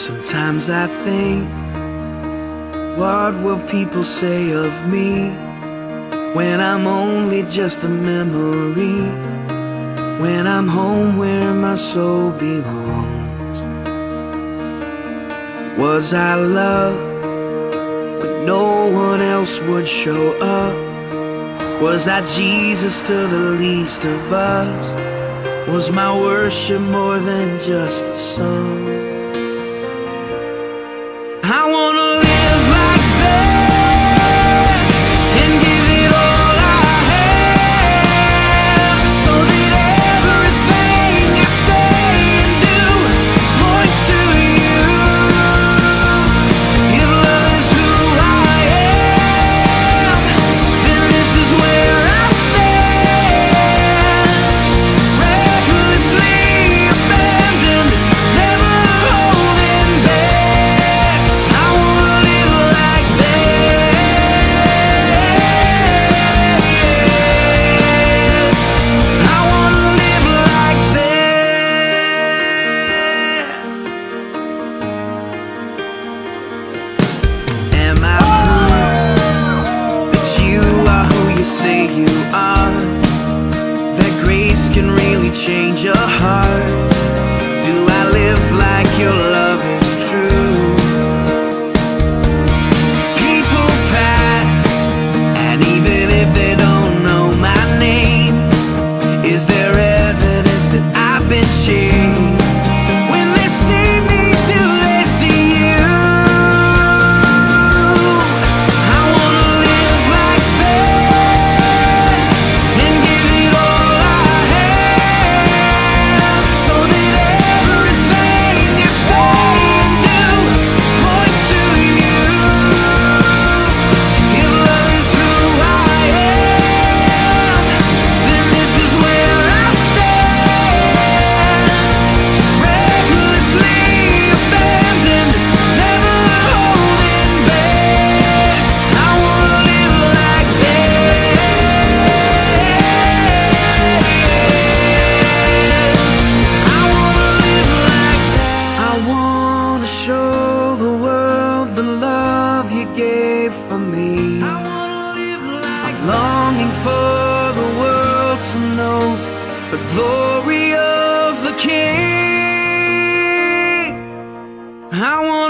Sometimes I think, what will people say of me when I'm only just a memory, when I'm home where my soul belongs? Was I loved when no one else would show up? Was I Jesus to the least of us? Was my worship more than just a song? I wanna live like that and give it all I have, so that everything I say and do points to you. If love is who I am, then this is where I stand, recklessly abandoned, never holding back. Say you are, that grace can really change your heart. Do I live like your love is true? People pass, and even if they don't know my name, is there evidence that I've been changed? When they see me, do they see you? I wanna live like that. For me, I'm longing for the world to know the glory of the King. I want